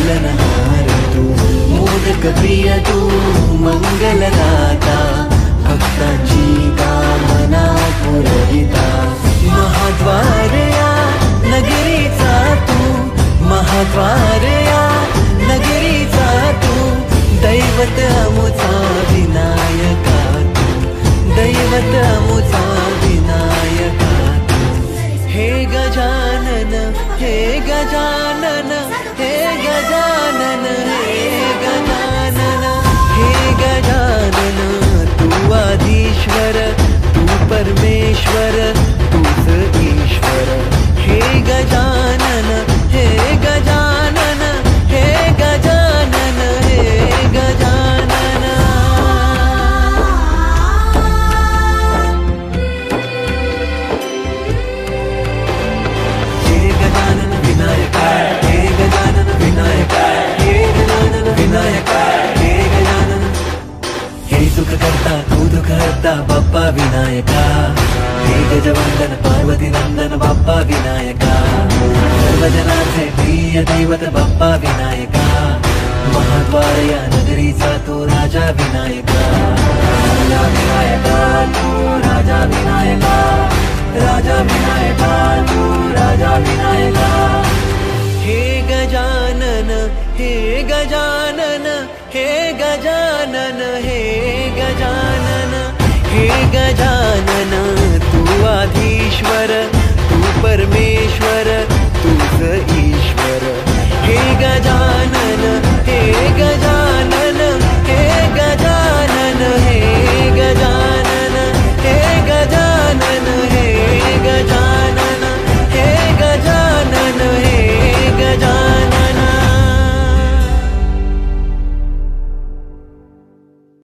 पालनहार तू, मोदक प्रिय तू, मंगलदाता, भक्तांची कामना पुरविता। महाद्वार या नगरीचा तू, महाद्वार या नगरीचा तू, दैवत अमुचा विनायका तू, दैवत अमुचा विनायका तू। हे गजानन, हे गजानन, हे गजानन, हे गजानन, हे गजानन, तू आदिश्वर, तू परमेश्वर, तूच ईश्वर। हे गजानन, हे गजानन, हे गजानन, हे गजानन। हे गजानन विनायका, हे गजानन विनायका, हे गजानन विनायका, हे गजानन। हे सुख करता तू दुःख हरता बाप्पा विनायका, हे गजवंदन पार्वती नंदन बाप्पा विनायका, सर्वजनांचे प्रिय दैवत बाप्पा विनायका। महाद्वार या नगरीचा तो राजा विनायका, राजा विनायका तू, राजा विनायका, राजा विनायका तू, राजा विनायका। हे गजानन, हे गजानन, हे गजानन, हे गजानन, हे गजानन।